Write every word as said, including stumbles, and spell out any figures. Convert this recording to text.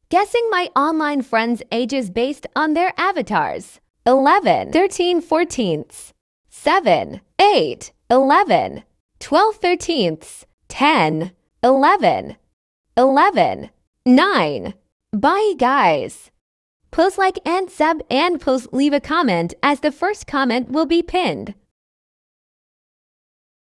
Guessing my online friends' ages based on their avatars. eleven, thirteen fourteenths. seven, eight, eleven. twelve thirteenths. ten, eleven. eleven, nine. Bye, guys. Post like and sub and post leave a comment as the first comment will be pinned.